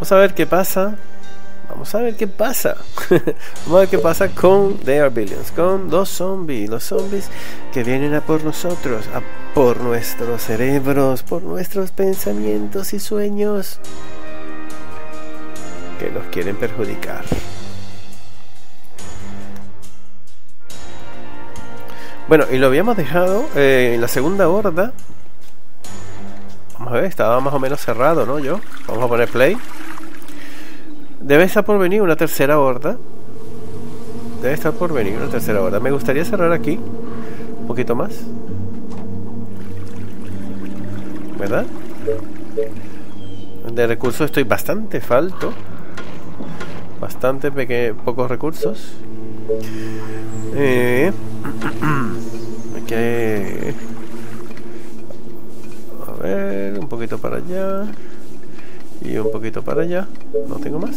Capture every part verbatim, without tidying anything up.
Vamos a ver qué pasa. Vamos a ver qué pasa. Vamos a ver qué pasa con They Are Billions, con los zombies. Los zombies que vienen a por nosotros, a por nuestros cerebros, por nuestros pensamientos y sueños, que nos quieren perjudicar. Bueno, y lo habíamos dejado eh, en la segunda horda. Vamos a ver, estaba más o menos cerrado, ¿no? Yo, vamos a poner play. Debe estar por venir una tercera horda. Debe estar por venir una tercera horda. Me gustaría cerrar aquí un poquito más, ¿verdad? De recursos estoy bastante falto. Bastante peque pocos recursos. Eh, hay que... A ver, un poquito para allá. Y un poquito para allá. No tengo más.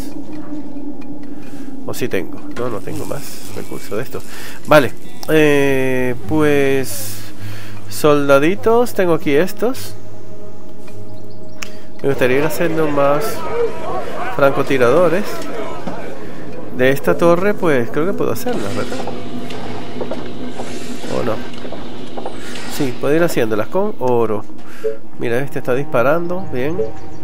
O sí tengo. No, no tengo más recursos de esto. Vale. Eh, pues... Soldaditos. Tengo aquí estos. Me gustaría ir haciendo más francotiradores. De esta torre, pues creo que puedo hacerlas, ¿verdad? ¿O no? Sí, puedo ir haciéndolas con oro. Mira, este está disparando. Bien.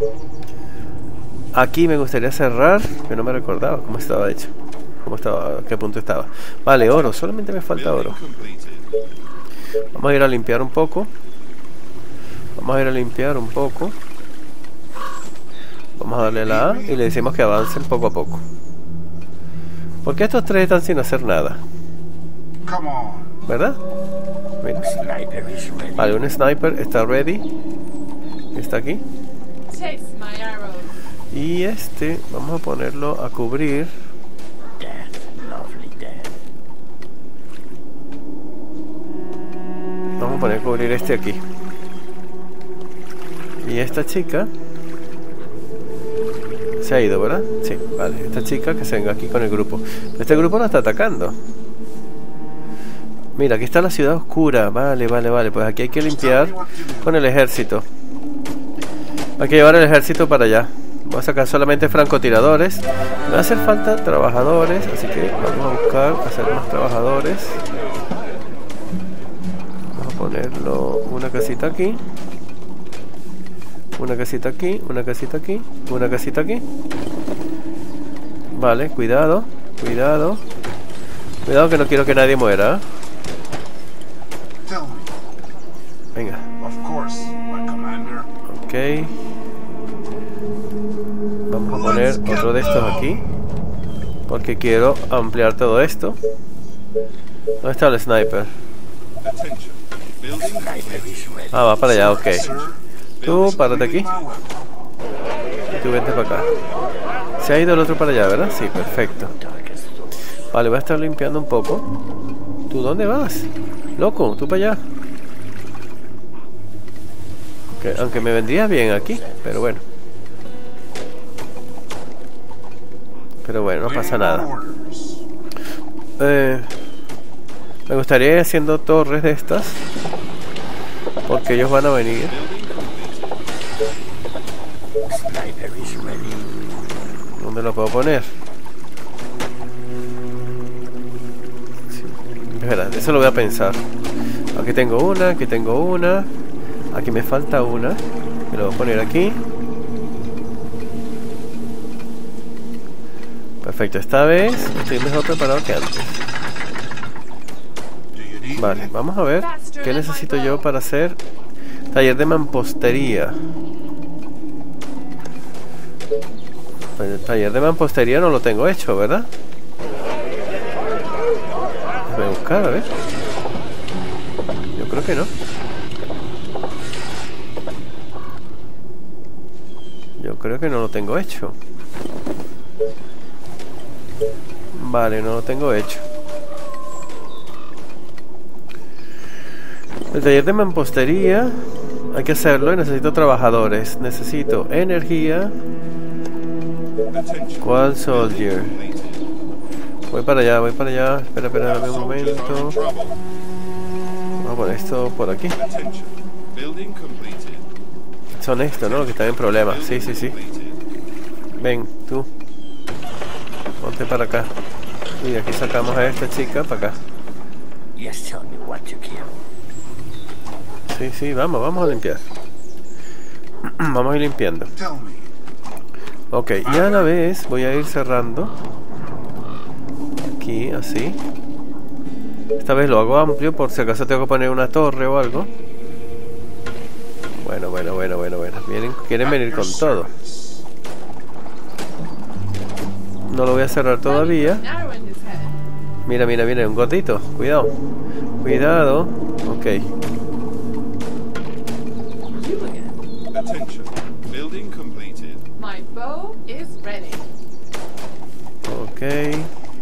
Aquí me gustaría cerrar, que no me recordaba cómo estaba hecho. Cómo estaba, a qué punto estaba. Vale, oro, solamente me falta oro. Vamos a ir a limpiar un poco. Vamos a ir a limpiar un poco. Vamos a darle la A y le decimos que avancen poco a poco. Porque estos tres están sin hacer nada, ¿verdad? Mira. Vale, un sniper está ready. Está aquí. Y este, vamos a ponerlo a cubrir. Vamos a poner a cubrir este aquí. Y esta chica se ha ido, ¿verdad? Sí, vale. Esta chica que se venga aquí con el grupo. Este grupo no está atacando. Mira, aquí está la ciudad oscura. Vale, vale, vale. Pues aquí hay que limpiar con el ejército. Hay que llevar el ejército para allá. Voy a sacar solamente francotiradores. Me va a hacer falta trabajadores, así que vamos a buscar hacer más trabajadores. Vamos a ponerlo una casita aquí. Una casita aquí, una casita aquí, una casita aquí. Vale, cuidado, cuidado. Cuidado que no quiero que nadie muera. Venga. Ok. Vamos a poner otro de estos aquí, porque quiero ampliar todo esto. ¿Dónde está el sniper? Ah, va para allá, ok. Tú, párate aquí. Y tú vente para acá. Se ha ido el otro para allá, ¿verdad? Sí, perfecto. Vale, voy a estar limpiando un poco. ¿Tú dónde vas? Loco, tú para allá. Okay, aunque me vendría bien aquí, pero bueno. Pero bueno, no pasa nada. Eh, me gustaría ir haciendo torres de estas, porque ellos van a venir. ¿Dónde lo puedo poner? Sí. Espera, eso lo voy a pensar. Aquí tengo una, aquí tengo una. Aquí me falta una. Me lo voy a poner aquí. Perfecto, esta vez estoy mejor preparado que antes. Vale, vamos a ver qué necesito yo para hacer taller de mampostería. Pues el taller de mampostería no lo tengo hecho, ¿verdad? Voy a buscar, a ver. Yo creo que no. Yo creo que no lo tengo hecho. Vale, no lo tengo hecho. El taller de mampostería hay que hacerlo y necesito trabajadores. Necesito energía. ¿Cuál soldier? Voy para allá, voy para allá. Espera, espera, dame un momento. Vamos a poner esto por aquí. Son estos, ¿no? Los que están en problemas. Sí, sí, sí. Ven, tú. Ponte para acá. Y de aquí sacamos a esta chica para acá. Sí, sí, vamos, vamos a limpiar. Vamos a ir limpiando. Ok, y a la vez voy a ir cerrando. Aquí, así. Esta vez lo hago amplio por si acaso tengo que poner una torre o algo. Bueno, bueno, bueno, bueno, bueno. Vienen, quieren venir con todo. No lo voy a cerrar todavía. Mira, mira, mira, un gordito. Cuidado. Cuidado. Ok. Ok.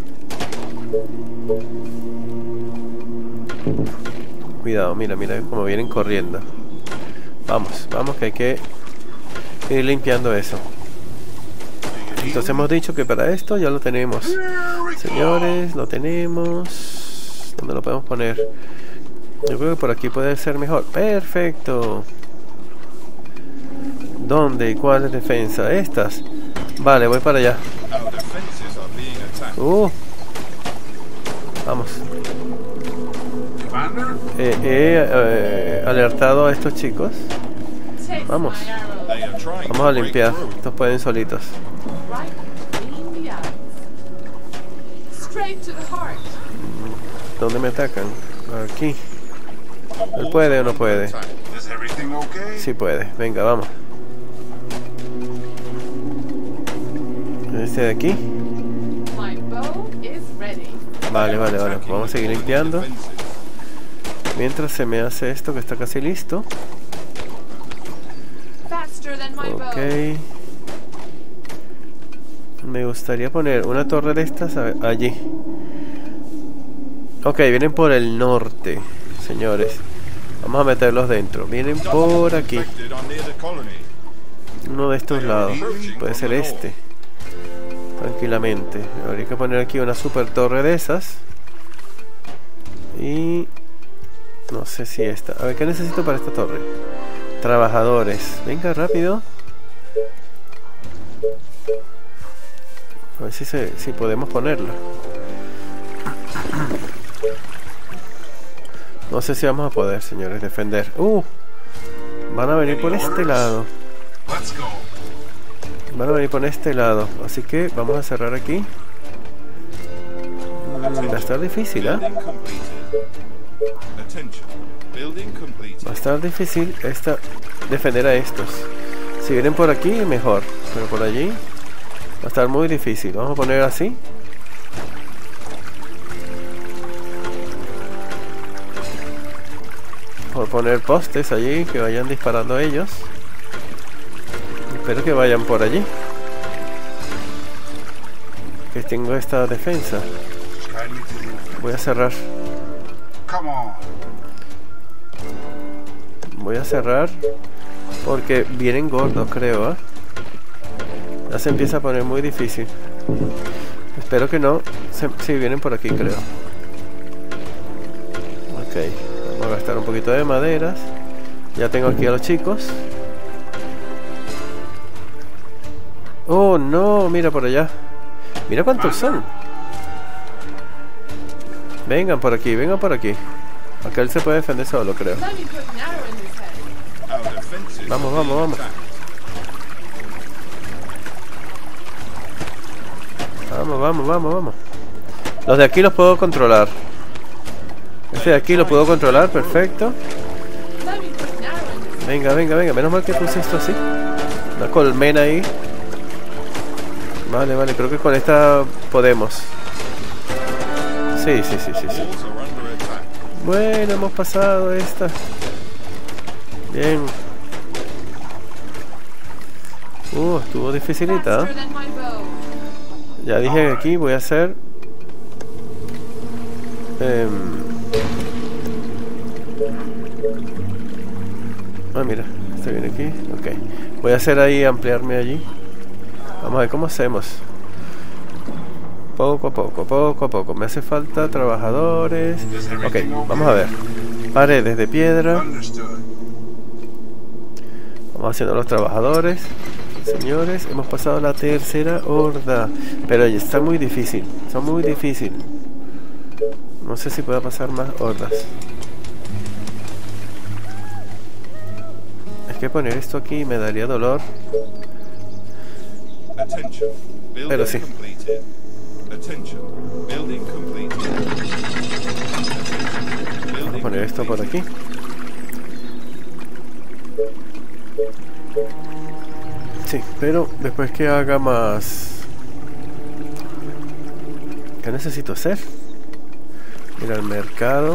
Cuidado, mira, mira cómo vienen corriendo. Vamos, vamos que hay que ir limpiando eso. Entonces hemos dicho que para esto ya lo tenemos. Señores, lo tenemos. ¿Dónde lo podemos poner? Yo creo que por aquí puede ser mejor. Perfecto. ¿Dónde y cuál es defensa? Estas. Vale, voy para allá. Uh. Vamos. Eh, He eh, alertado a estos chicos. Vamos. Vamos a limpiar. Estos pueden solitos. ¿Dónde me atacan? Aquí. ¿Él puede o no puede? Sí puede. Venga, vamos. Este de aquí. Vale, vale, vale. Vamos a seguir limpiando. Mientras se me hace esto que está casi listo. Ok. Me gustaría poner una torre de estas allí. Ok, vienen por el norte, señores. Vamos a meterlos dentro. Vienen por aquí. Uno de estos lados. Puede ser este. Tranquilamente. Habría que poner aquí una super torre de esas. Y... no sé si esta. A ver, ¿qué necesito para esta torre? Trabajadores. Venga, rápido. A ver si, se, si podemos ponerla. No sé si vamos a poder, señores, defender. ¡Uh! Van a venir por este lado. Van a venir por este lado. Así que vamos a cerrar aquí. Va a estar difícil, ¿eh? Va a estar difícil esta, defender a estos. Si vienen por aquí, mejor. Pero por allí va a estar muy difícil. Vamos a poner así. Por poner postes allí que vayan disparando a ellos. Espero que vayan por allí. Que tengo esta defensa. Voy a cerrar. Voy a cerrar porque vienen gordos, creo, ¿eh? Ya se empieza a poner muy difícil. Espero que no. Si sí, vienen por aquí, creo. Ok. Vamos a gastar un poquito de maderas. Ya tengo aquí a los chicos. Oh, no. Mira por allá. Mira cuántos son. Vengan por aquí, vengan por aquí. Acá él se puede defender solo, creo. Vamos, vamos, vamos. Vamos, vamos, vamos, vamos. Los de aquí los puedo controlar. Este de aquí lo puedo controlar, perfecto. Venga, venga, venga. Menos mal que puse esto así. Una colmena ahí. Vale, vale, creo que con esta podemos. Sí, sí, sí, sí, sí. Bueno, hemos pasado esta. Bien. Uh, estuvo dificilita, ¿eh? Ya dije que aquí voy a hacer eh... Ah, mira, este viene aquí. Ok, voy a hacer ahí, ampliarme allí. Vamos a ver cómo hacemos. Poco a poco, poco a poco. Me hace falta trabajadores. Ok, vamos a ver. Paredes de piedra. Vamos haciendo los trabajadores. Señores, hemos pasado la tercera horda. Pero está muy difícil. Está muy difícil. No sé si pueda pasar más hordas. Es que poner esto aquí me daría dolor. Pero sí. Vamos a poner esto por aquí. Sí, pero después que haga más... ¿Qué necesito hacer? Mira el mercado.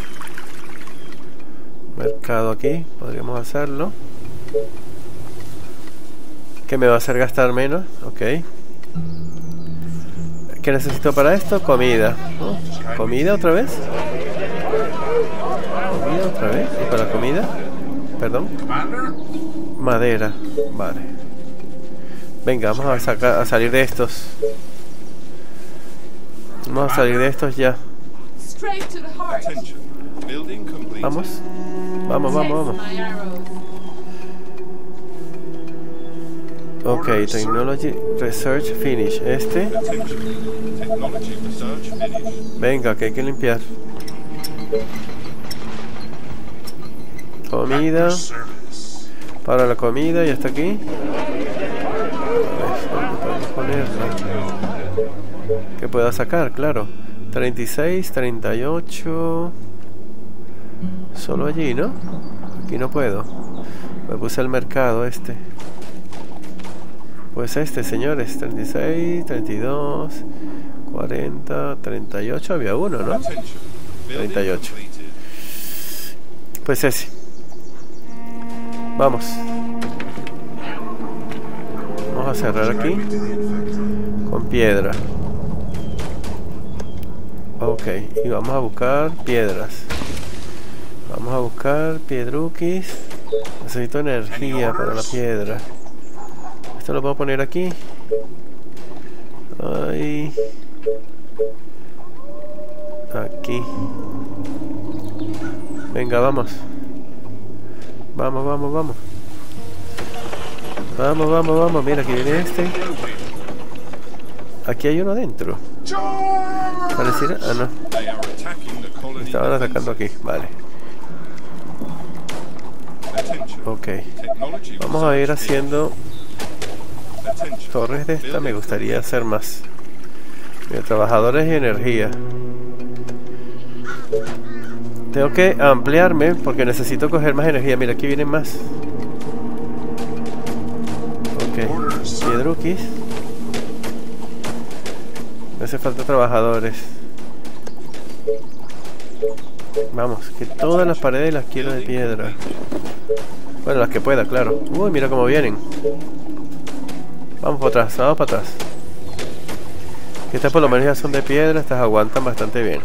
Mercado aquí, podríamos hacerlo. ¿Qué me va a hacer gastar menos? Ok. ¿Qué necesito para esto? Comida, ¿no? ¿Comida otra vez? ¿Comida otra vez? ¿Y para comida? Perdón. Madera, vale. Venga, vamos a, sacar, a salir de estos. Vamos a salir de estos ya. Vamos. Vamos, vamos, vamos. Ok, Technology Research Finish. Este. Venga, que hay que limpiar. Comida. Para la comida, ya está aquí. ¿Dónde podemos ponerla? Que pueda sacar, claro. treinta y seis, treinta y ocho. Solo allí, ¿no? Aquí no puedo. Me puse el mercado este. Pues este, señores. treinta y seis, treinta y dos, cuarenta, treinta y ocho. Había uno, ¿no? treinta y ocho. Pues ese. Vamos. Vamos a cerrar aquí. Con piedra. Ok. Y vamos a buscar piedras. Vamos a buscar piedruquis. Necesito energía para la piedra. Esto lo puedo poner aquí. Ahí. Aquí. Venga, vamos. Vamos, vamos, vamos. Vamos, vamos, vamos. Mira, aquí viene este. Aquí hay uno adentro. Pareciera... Ah, no. Me estaban atacando aquí. Vale. Ok. Vamos a ir haciendo torres de esta. Me gustaría hacer más. Mira, trabajadores y energía. Tengo que ampliarme porque necesito coger más energía. Mira, aquí vienen más. Ok. Piedruquis. Me hace falta trabajadores. Vamos, que todas las paredes las quiero de piedra. Bueno, las que pueda, claro. Uy, mira cómo vienen. Vamos para atrás, vamos para atrás. Que estas por lo menos ya son de piedra. Estas aguantan bastante bien.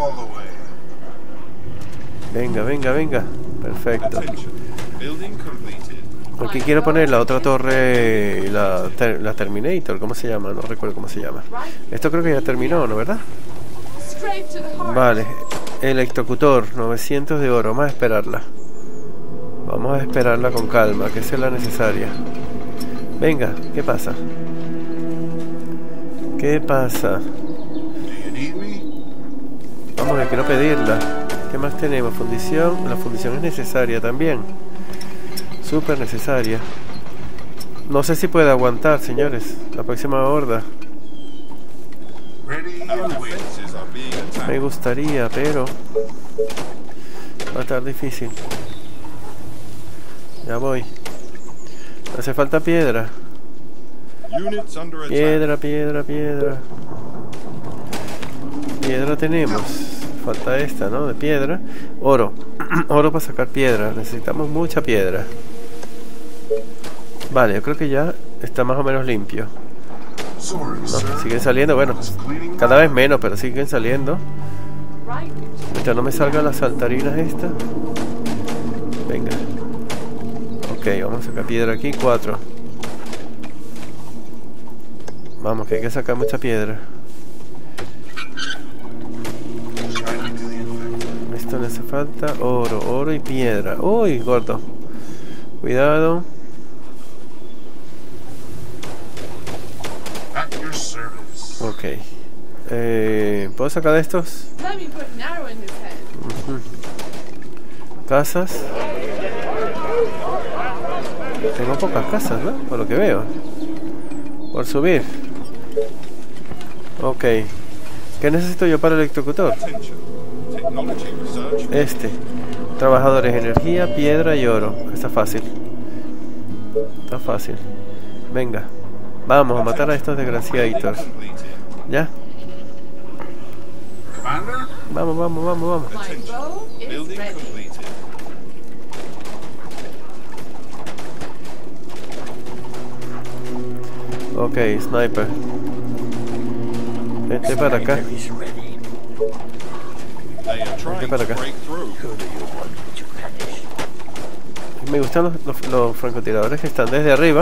Venga, venga, venga. Perfecto. Aquí quiero poner la otra torre, la, ter, la Terminator, ¿cómo se llama? No recuerdo cómo se llama. Esto creo que ya terminó, ¿no? ¿Verdad? Vale. Electrocutor, novecientos de oro. Vamos a esperarla. Vamos a esperarla con calma, que esa es la necesaria. Venga, ¿qué pasa? ¿Qué pasa? Vamos, que quiero pedirla. ¿Qué más tenemos? Fundición. La fundición es necesaria también. Súper necesaria. No sé si puede aguantar, señores, la próxima horda. Me gustaría, pero va a estar difícil. Ya voy. Hace falta piedra. Piedra, piedra, piedra. Piedra tenemos. Falta esta, ¿no? De piedra. Oro. Oro para sacar piedra. Necesitamos mucha piedra. Vale, yo creo que ya está más o menos limpio. No, siguen saliendo, bueno, cada vez menos, pero siguen saliendo. Mientras no me salgan las saltarinas estas. Venga. Ok, vamos a sacar piedra aquí, cuatro. Vamos, que hay que sacar mucha piedra. Esto le hace falta oro, oro y piedra. Uy, gordo. Cuidado. Ok. Eh, ¿Puedo sacar de estos? Uh-huh. Casas. Tengo pocas casas, ¿no? Por lo que veo. Por subir. Ok. ¿Qué necesito yo para el electrocutor? Este. Trabajadores, energía, piedra y oro. Está fácil. Está fácil. Venga. Vamos a matar a estos desgraciaditos. ¿Ya? Vamos, vamos, vamos, vamos. Ok, sniper. Vente para acá. Vente para acá. Me gustan los, los, los francotiradores que están desde arriba.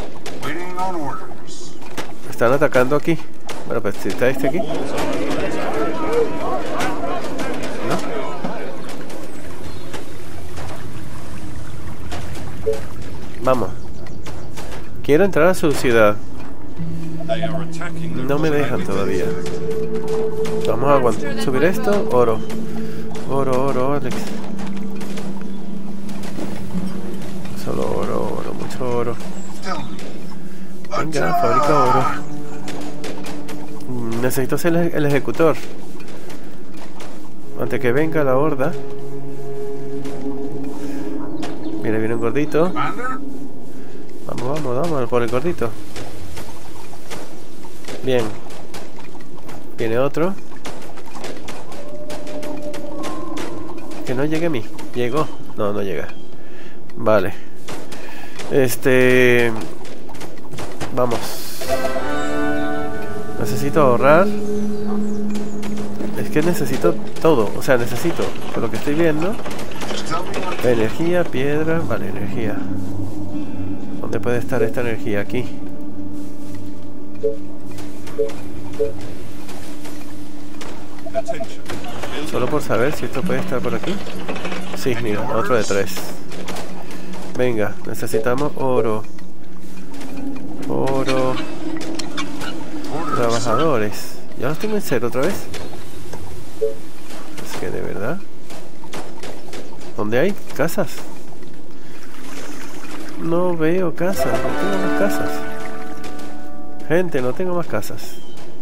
Están atacando aquí. Bueno, pues si está este aquí. ¿No? Vamos. Quiero entrar a su ciudad. No me dejan todavía. Vamos a aguantar. Subir esto. Oro. Oro, oro, Alex. Solo oro, oro, mucho oro. Venga, fabrica oro. Necesito ser el, el ejecutor. Antes que venga la horda. Mira, viene un gordito. Vamos, vamos, vamos por el gordito. Bien. Viene otro. Que no llegue a mí. ¿Llegó? No, no llega. Vale. Este... Vamos. Necesito ahorrar. Es que necesito todo. O sea, necesito, por lo que estoy viendo, energía, piedra. Vale, energía. ¿Dónde puede estar esta energía? Aquí. Solo por saber si esto puede estar por aquí. Sí, mira, otro de tres. Venga, necesitamos oro. Oro. Trabajadores. Ya los tengo en cero otra vez. Es que de verdad. ¿Dónde hay casas? No veo casas, no tengo más casas. Gente, no tengo más casas.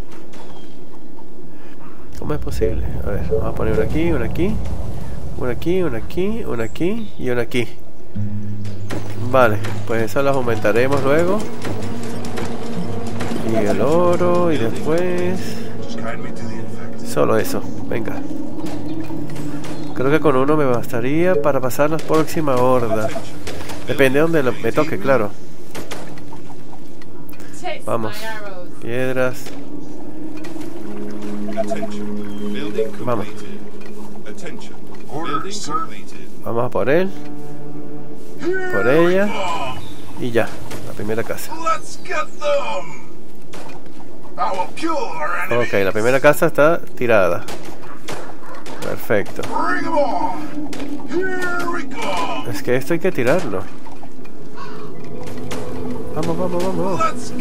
¿Cómo es posible? A ver, vamos a poner una aquí, una aquí, una aquí, una aquí, una aquí y una aquí. Vale, pues esas las aumentaremos luego. Y el oro y después... Solo eso, venga. Creo que con uno me bastaría para pasar la próxima horda. Depende de donde lo, me toque, claro. Vamos. Piedras. Vamos. Vamos a por él. Por ella. Y ya. La primera casa. Ok, la primera casa está tirada. Perfecto. Es que esto hay que tirarlo. Vamos, vamos, vamos.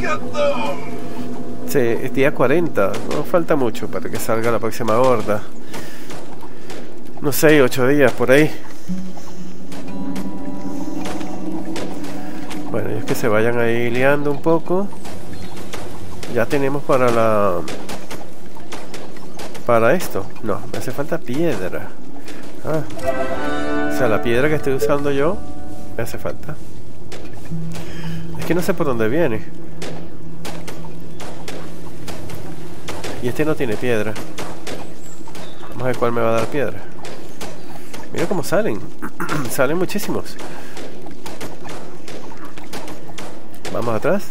Sí, es día cuarenta. No falta mucho para que salga la próxima horda. No sé, ocho días por ahí. Bueno, y es que se vayan ahí liando un poco. Ya tenemos para la... Para esto. No, me hace falta piedra. Ah. O sea, la piedra que estoy usando yo me hace falta. Es que no sé por dónde viene. Y este no tiene piedra. Vamos a ver cuál me va a dar piedra. Mira cómo salen. Salen muchísimos. Vamos atrás.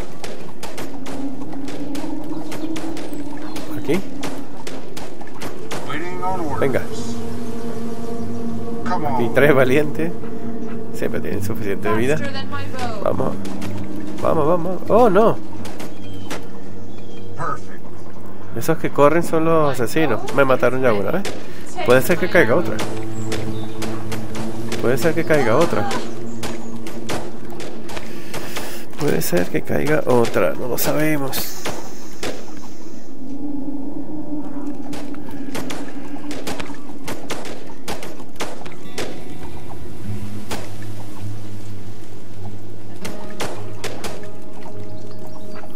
Aquí. Venga. Aquí tres valientes. Siempre tienen suficiente vida. Vamos. Vamos, vamos. Oh, no. Esos que corren son los asesinos. Me mataron ya una, ¿eh? Puede ser que caiga otra. Puede ser que caiga otra. Puede ser que caiga otra. No lo sabemos.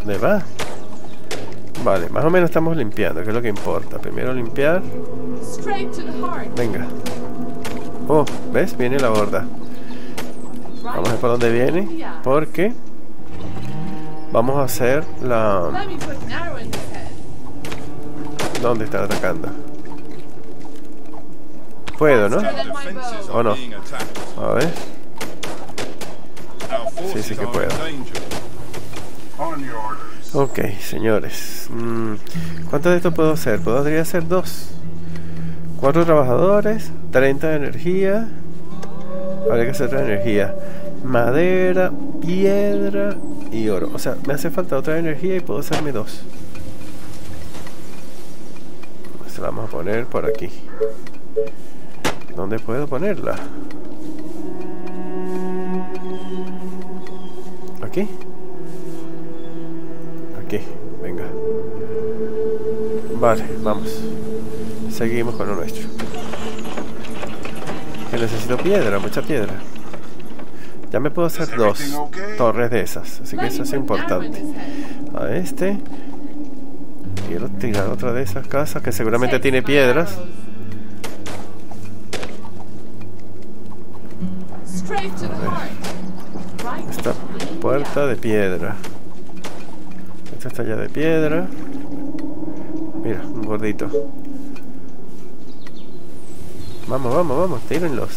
¿Dónde va? Vale, más o menos estamos limpiando, que es lo que importa. Primero limpiar. Venga. Oh, ¿ves? Viene la horda. Vamos a ver por dónde viene. Porque vamos a hacer la... ¿Dónde están atacando? Puedo, ¿no? ¿O no? A ver. Sí, sí que puedo. Ok, señores. Mm, ¿Cuántos de estos puedo hacer? Podría hacer dos. Cuatro trabajadores, treinta de energía. Habría que hacer otra energía. Madera, piedra y oro. O sea, me hace falta otra energía y puedo hacerme dos. Se la vamos a poner por aquí. ¿Dónde puedo ponerla? ¿Aquí? Aquí, venga. Vale, vamos. Seguimos con lo nuestro. Que necesito piedra, mucha piedra. Ya me puedo hacer dos torres de esas, así que eso es importante. A este. Quiero tirar otra de esas casas que seguramente tiene piedras. Esta puerta de piedra. Esta está ya de piedra. Mira, un gordito. Vamos, vamos, vamos, tírenlos.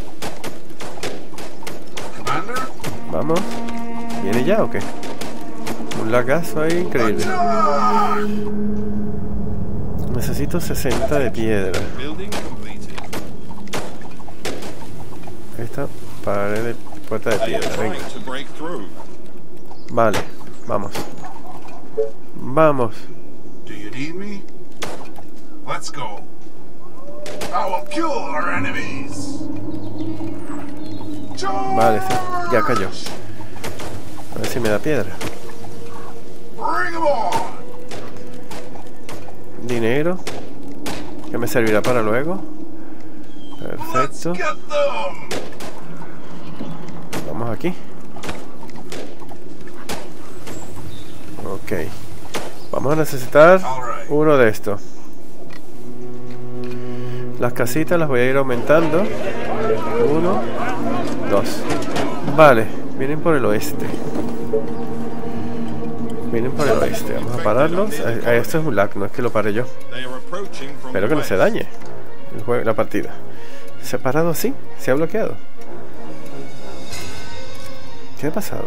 Vamos. ¿Viene ya o qué? Un lagazo ahí increíble. Necesito sesenta de piedra. Esta pared de puerta de piedra, venga. Vale, vamos. Vamos. Vale, sí, ya cayó. A ver si me da piedra. Dinero. Que me servirá para luego. Perfecto. Vamos aquí. Ok. Vamos a necesitar uno de estos. Las casitas las voy a ir aumentando. Uno, dos. Vale, vienen por el oeste. Vienen por el oeste. Vamos a pararlos. Esto es un lag, no es que lo pare yo. Espero que no se dañe el juego, la partida. ¿Se ha parado así? ¿Se ha bloqueado? ¿Qué ha pasado?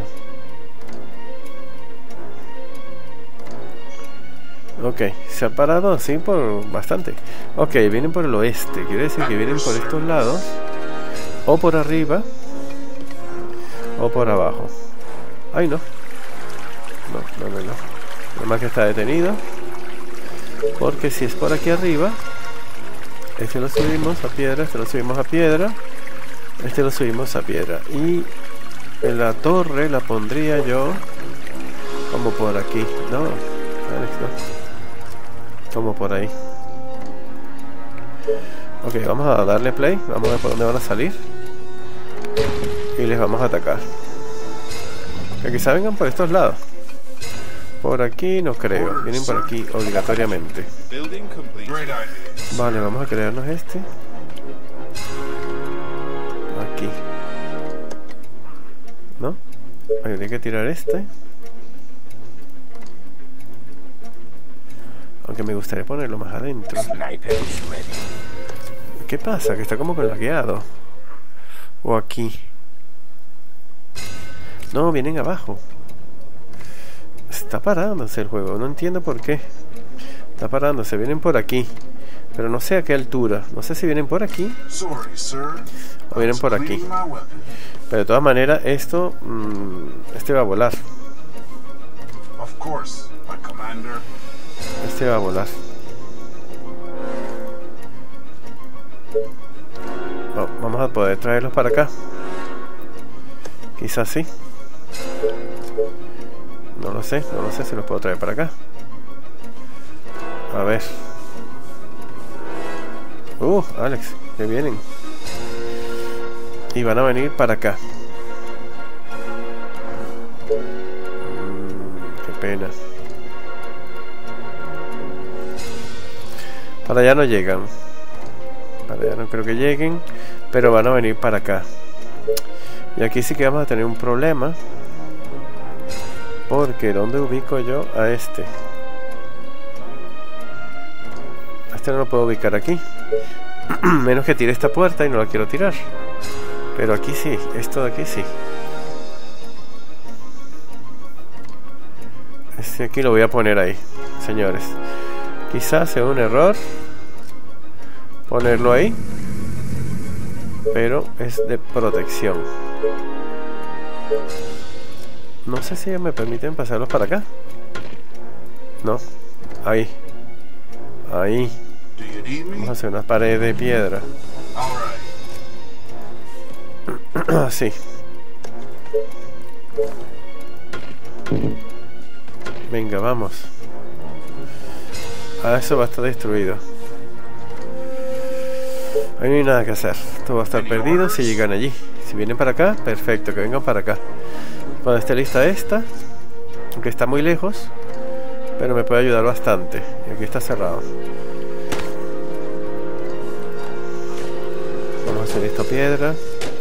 Ok, se ha parado así por bastante. Ok, vienen por el oeste. Quiere decir que vienen por estos lados. O por arriba. O por abajo. Ay, no. No, no, no, no. Nada más que está detenido. Porque si es por aquí arriba, este lo subimos a piedra, este lo subimos a piedra, este lo subimos a piedra. Y en la torre la pondría yo como por aquí. No, Alex, no. Como por ahí. Ok, vamos a darle play. Vamos a ver por dónde van a salir. Y les vamos a atacar. Que quizá vengan por estos lados. Por aquí no creo. Vienen por aquí obligatoriamente. Vale, vamos a crearnos este. Aquí. ¿No? Hay que tirar este. Aunque me gustaría ponerlo más adentro. ¿Qué pasa? Que está como con lagueado. O aquí. No, vienen abajo. Está parándose el juego. No entiendo por qué. Está parándose. Vienen por aquí. Pero no sé a qué altura. No sé si vienen por aquí o vienen por aquí. Pero de todas maneras esto... Mmm, este va a volar. Este va a volar. Oh, vamos a poder traerlos para acá. Quizás sí. No lo sé, no lo sé si los puedo traer para acá. A ver. Uh, Alex, que vienen. Y van a venir para acá. ¿Qué pena. Para allá no llegan. Para allá no creo que lleguen. Pero van a venir para acá. Y aquí sí que vamos a tener un problema. Porque ¿dónde ubico yo a este? A este no lo puedo ubicar aquí. Menos que tire esta puerta y no la quiero tirar. Pero aquí sí, esto de aquí sí. Este aquí lo voy a poner ahí, señores. Quizás sea un error ponerlo ahí, pero es de protección. No sé si me permiten pasarlos para acá. No, ahí. Ahí. Vamos a hacer una pared de piedra. Así. Venga, vamos. Ah, eso va a estar destruido. Ahí no hay nada que hacer. Esto va a estar perdido si llegan allí. Si vienen para acá, perfecto, que vengan para acá. Cuando esté lista esta, aunque está muy lejos, pero me puede ayudar bastante. Y aquí está cerrado. Vamos a hacer esta piedra.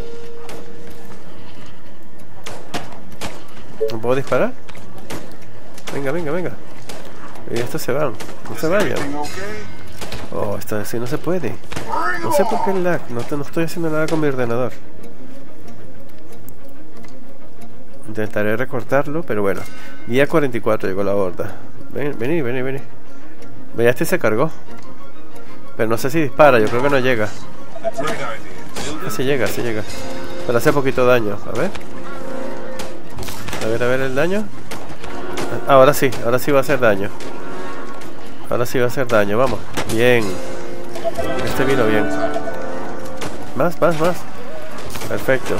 ¿No puedo disparar? Venga, venga, venga. Y estos se van. No se vayan. Oh, esto así no se puede. No sé por qué el lag. No, te, no estoy haciendo nada con mi ordenador. Intentaré recortarlo, pero bueno. Día cuarenta y cuatro llegó la horda. Ven, vení, vení, vení. Ve, este se cargó. Pero no sé si dispara, yo creo que no llega. Así llega, así llega. Pero hace poquito daño, a ver. A ver, a ver el daño. Ahora sí, ahora sí va a hacer daño. Ahora sí va a hacer daño, vamos. Bien. Este vino bien. Más, más, más. Perfecto.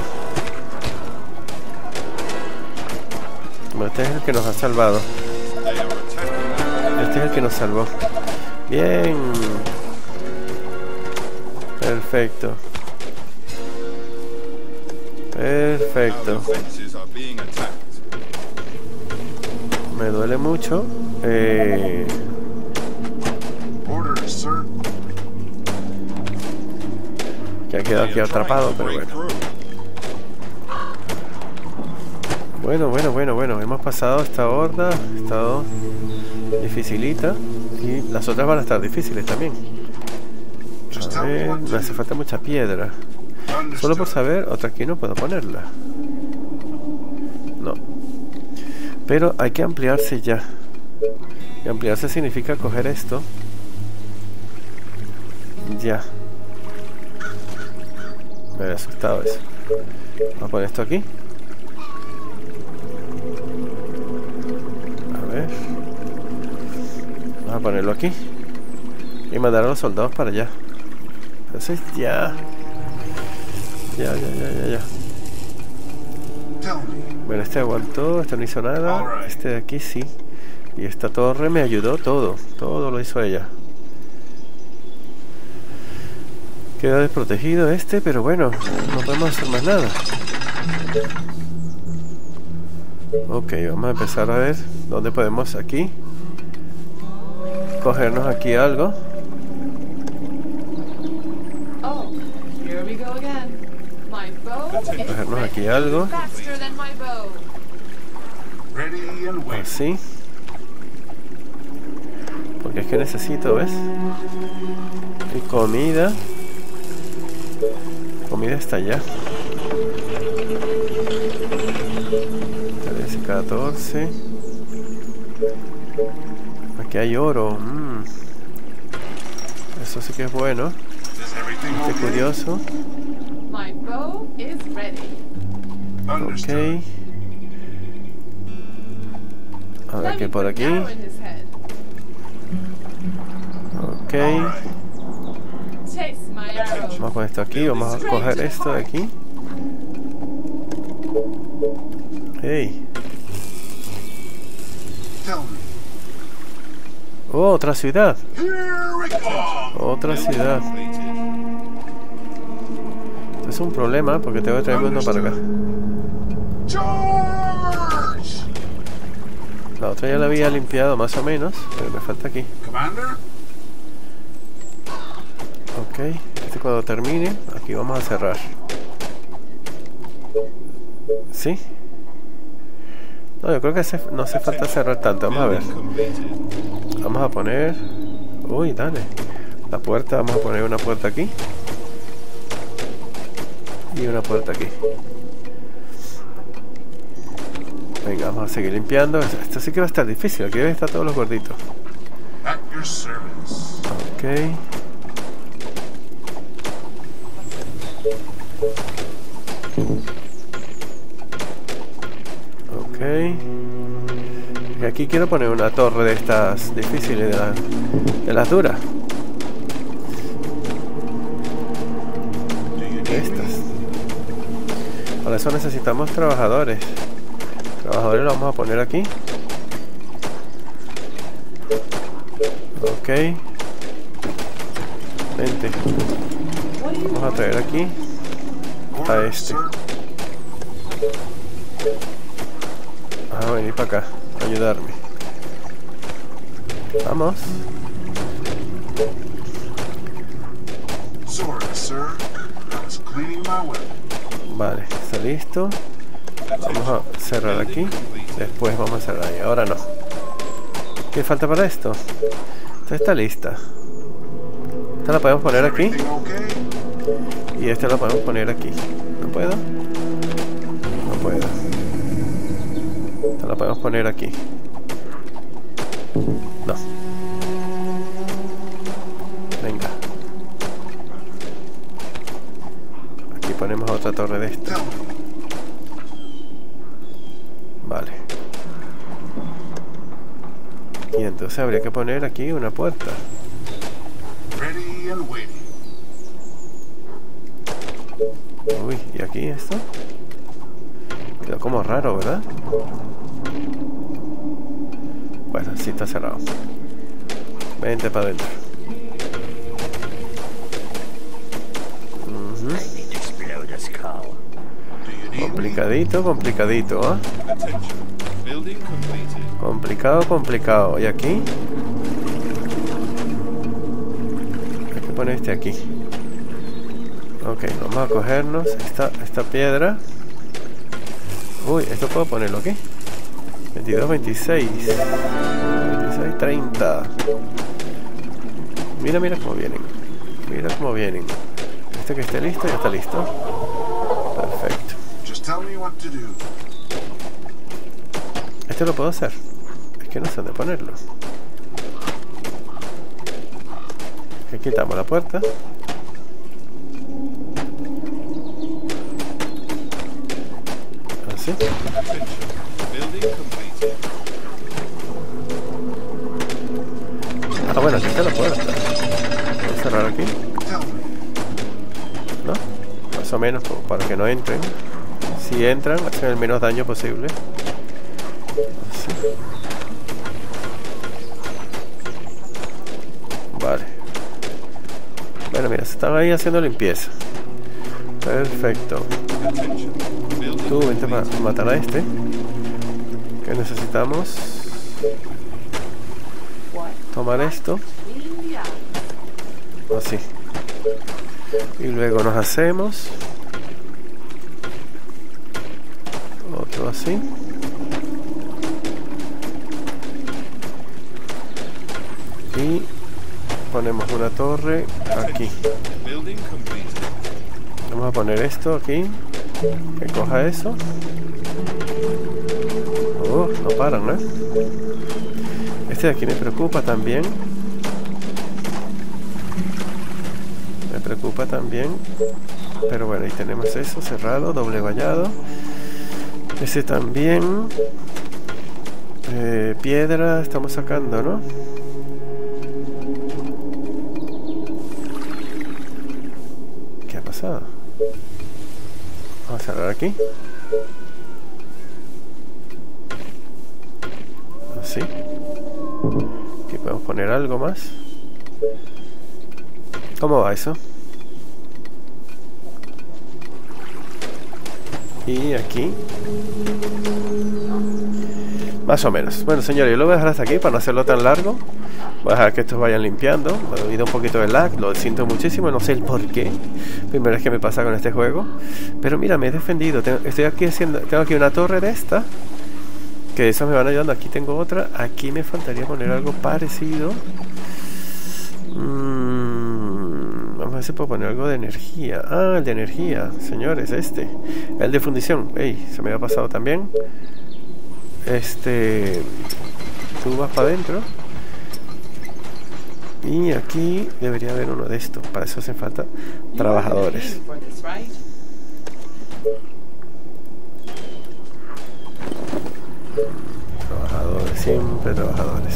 Bueno, este es el que nos ha salvado. Este es el que nos salvó. Bien. Perfecto. Perfecto. Me duele mucho. Eh... Que ha quedado aquí atrapado, pero bueno. Bueno, bueno, bueno, bueno. Hemos pasado esta horda. Ha estado dificilita. Y las otras van a estar difíciles también. A ver, me hace falta mucha piedra. Solo por saber, otra aquí no puedo ponerla. No. Pero hay que ampliarse ya. Y ampliarse significa coger esto. Ya. Me había asustado eso. Vamos a poner esto aquí. A ver. Vamos a ponerlo aquí. Y mandar a los soldados para allá. Entonces ya. Ya, ya, ya, ya, ya. Bueno, este aguantó, este no hizo nada. Este de aquí sí. Y esta torre me ayudó todo. Todo lo hizo ella. Queda desprotegido este, pero bueno, no podemos hacer más nada. Ok, vamos a empezar a ver dónde podemos aquí cogernos aquí algo. Cogernos aquí algo. Así. Porque es que necesito, ¿ves? Y comida. Comida está allá. trece, catorce. Aquí hay oro. Mm. Eso sí que es bueno. Este curioso. Ok. A ver qué hay por aquí. Ok. Vamos a poner esto aquí. Vamos a coger esto de aquí. Hey. Oh, otra ciudad. Otra ciudad. Esto es un problema porque tengo que traerme uno para acá. No, otra ya la había limpiado más o menos, pero me falta aquí. Ok, este cuando termine, aquí vamos a cerrar. ¿Sí? No, yo creo que hace, no hace falta cerrar tanto. Vamos a ver. Vamos a poner... Uy, dale. La puerta, vamos a poner una puerta aquí. Y una puerta aquí. Venga, vamos a seguir limpiando. Esto sí que va a estar difícil. Aquí están todos los gorditos. Ok. Ok. Y aquí quiero poner una torre de estas difíciles, de, la, de las duras. Estas. Para eso necesitamos trabajadores. Trabajadores los vamos a poner aquí. Ok. Vente. Vamos a traer aquí a este. Vamos a venir para acá a ayudarme. Vamos. Vale, está listo. Vamos a cerrar aquí. Después vamos a cerrar ahí. Ahora no. ¿Qué falta para esto? Esta está lista. Esta la podemos poner aquí. Y esta la podemos poner aquí. ¿No puedo? No puedo. Esta la podemos poner aquí. No. Venga. Aquí ponemos otra torre de esta. Vale. Y entonces habría que poner aquí una puerta. Uy, ¿y aquí esto? Quedó como raro, ¿verdad? Bueno, sí está cerrado. Vente para adentro. Uh-huh. Complicadito, complicadito, ¿ah? ¿eh? Complicado, complicado. ¿Y aquí? Hay que poner este aquí. Ok, vamos a cogernos esta, esta piedra. Uy, esto puedo ponerlo aquí. veintidós, veintiséis. veintiséis, treinta. Mira, mira cómo vienen. Mira cómo vienen. Este que esté listo, ya está listo. Perfecto. Este lo puedo hacer. Es que no sé dónde ponerlo. Aquí quitamos la puerta. Así. Ah, bueno, aquí está la puerta. Voy a cerrar aquí. ¿No? Más o menos para que no entren. Si entran, hacen el menos daño posible. Así. Vale. Bueno, mira, se están ahí haciendo limpieza. Perfecto. Tú vente para matar a este. Que necesitamos tomar esto. Así. Y luego nos hacemos otro así. Y ponemos una torre aquí. Vamos a poner esto aquí. Que coja eso. Oh, no paran, ¿no? Este de aquí me preocupa también. Me preocupa también. Pero bueno, ahí tenemos eso cerrado, doble vallado. Ese también. Eh, piedra estamos sacando, ¿no? ¿Qué ha pasado? Vamos a cerrar aquí. Así. Aquí podemos poner algo más. ¿Cómo va eso? Y aquí. Más o menos. Bueno, señores, yo lo voy a dejar hasta aquí para no hacerlo tan largo. Voy a dejar que estos vayan limpiando. Me ha habido un poquito de lag, lo siento muchísimo, no sé el por qué. Primera vez que me pasa con este juego. Pero mira, me he defendido. Tengo, estoy aquí haciendo, tengo aquí una torre de esta, que esas me van ayudando. Aquí tengo otra. Aquí me faltaría poner algo parecido. Mm, vamos a ver si puedo poner algo de energía. Ah, el de energía, señores, este. El de fundición. Ey, se me había pasado también. Este, tú vas para adentro y aquí debería haber uno de estos. Para eso hacen falta trabajadores. Trabajadores, siempre trabajadores.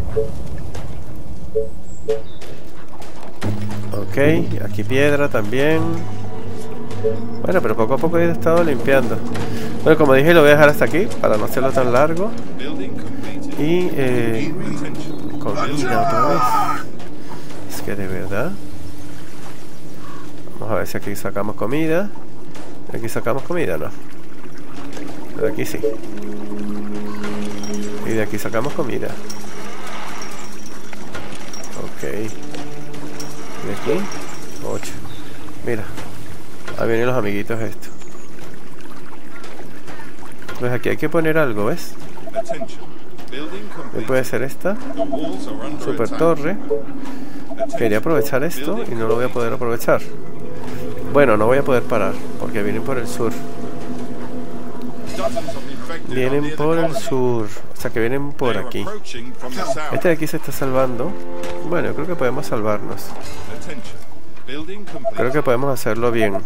Ok, aquí piedra también. Bueno, pero poco a poco he estado limpiando. Bueno, como dije, lo voy a dejar hasta aquí para no hacerlo tan largo. Y eh, comida otra vez. Es que de verdad. Vamos a ver si aquí sacamos comida. Aquí sacamos comida, no. De aquí sí. Y de aquí sacamos comida. Ok. De aquí, ocho. Mira. Ahí vienen los amiguitos estos. Pues aquí hay que poner algo, ¿ves? ¿Qué puede ser esta? Super torre. Quería aprovechar esto y no lo voy a poder aprovechar. Bueno, no voy a poder parar porque vienen por el sur. Vienen por el sur. O sea que vienen por aquí. Este de aquí se está salvando. Bueno, yo creo que podemos salvarnos. Creo que podemos hacerlo bien.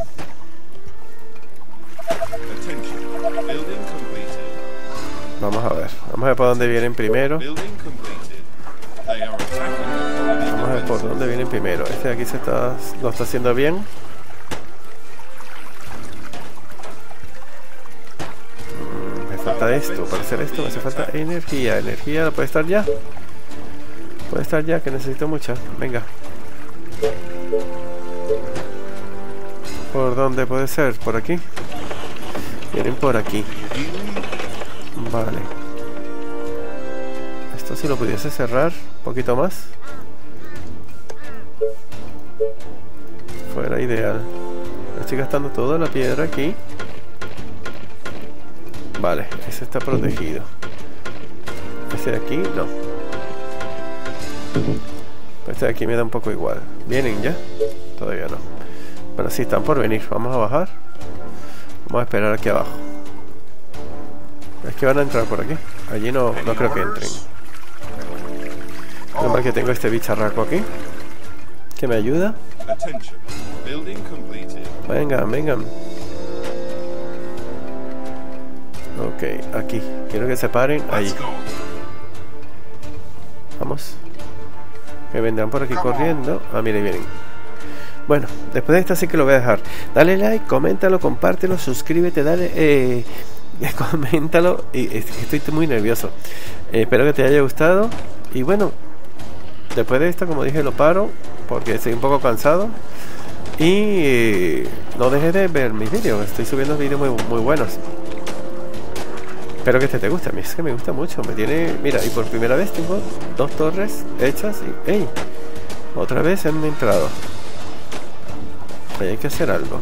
Vamos a ver. Vamos a ver por dónde vienen primero. Vamos a ver por dónde vienen primero. Este de aquí se está, lo está haciendo bien. Mm, me falta esto. Para hacer esto me hace falta energía. Energía, ¿puede estar ya? Puede estar ya, que necesito mucha. Venga. ¿Por dónde puede ser? ¿Por aquí? Vienen por aquí. Vale. Esto si lo pudiese cerrar un poquito más, fuera ideal. Estoy gastando toda la piedra aquí. Vale, ese está protegido. Este de aquí, no. Este de aquí me da un poco igual. ¿Vienen ya? Todavía no. Bueno, sí, están por venir. Vamos a bajar. Vamos a esperar aquí abajo. Es que van a entrar por aquí. Allí no, no creo que entren. Nomás que tengo este bicharraco aquí, que me ayuda. Vengan, vengan. Ok, aquí. Quiero que se paren allí. Vamos. Que vendrán por aquí corriendo. Ah, mire, vienen. Bueno, después de esto sí que lo voy a dejar. Dale like, coméntalo, compártelo, suscríbete, dale... Eh, coméntalo. Y estoy muy nervioso. Eh, espero que te haya gustado. Y bueno, después de esto, como dije, lo paro porque estoy un poco cansado. Y eh, no dejes de ver mis vídeos. Estoy subiendo vídeos muy, muy buenos. Espero que este te guste. A mí es que me gusta mucho. Me tiene... Mira, y por primera vez tengo dos torres hechas. Y ¡ey! Otra vez han entrado. Ahí hay que hacer algo.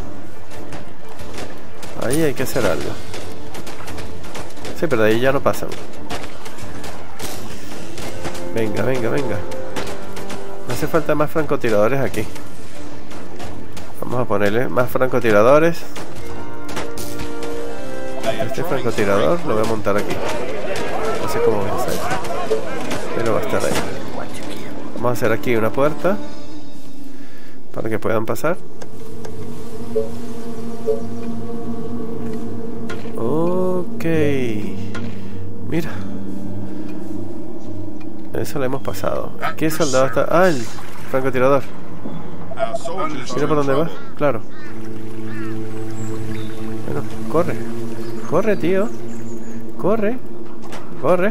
Ahí hay que hacer algo. Sí, pero de ahí ya no pasan. Venga, venga, venga. No hace falta más francotiradores aquí. Vamos a ponerle más francotiradores. Este francotirador lo voy a montar aquí. No sé cómo voy a hacer, pero va a estar ahí. Vamos a hacer aquí una puerta para que puedan pasar. Ok. Mira. Eso lo hemos pasado. ¿Qué soldado está? Ah, el francotirador. Mira por dónde va. Claro. Bueno, corre. Corre, tío. Corre. Corre.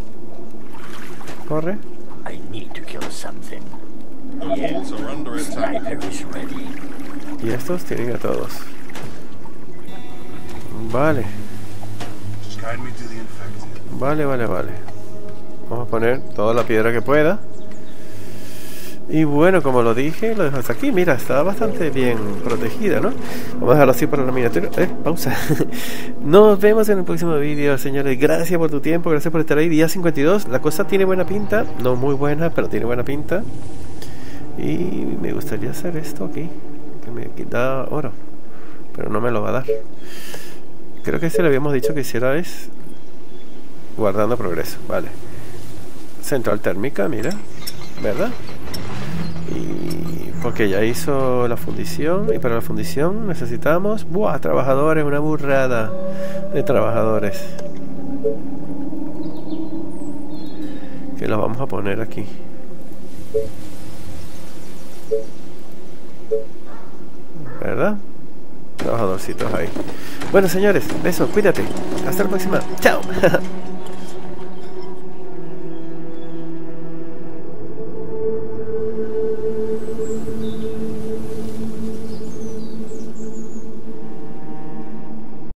Corre. I need to kill something. Yeah. Sniper is ready. Y estos tienen a todos. Vale. Vale, vale, vale. Vamos a poner toda la piedra que pueda. Y bueno, como lo dije, lo dejo hasta aquí. Mira, está bastante bien protegida, ¿no? Vamos a dejarlo así para la miniatura. Eh, pausa. Nos vemos en el próximo vídeo, señores. Gracias por tu tiempo, gracias por estar ahí. Día cincuenta y dos. La cosa tiene buena pinta. No muy buena, pero tiene buena pinta. Y me gustaría hacer esto aquí, que me quita oro, pero no me lo va a dar. Creo que ese le habíamos dicho que hiciera es guardando progreso. Vale. Central térmica, mira, ¿verdad? Y porque ya hizo la fundición. Y para la fundición necesitamos ¡buah! Trabajadores, una burrada de trabajadores, que los vamos a poner aquí. ¿Verdad? Trabajadorcitos ahí. Bueno, señores, besos, cuídate. Hasta la próxima. Chao.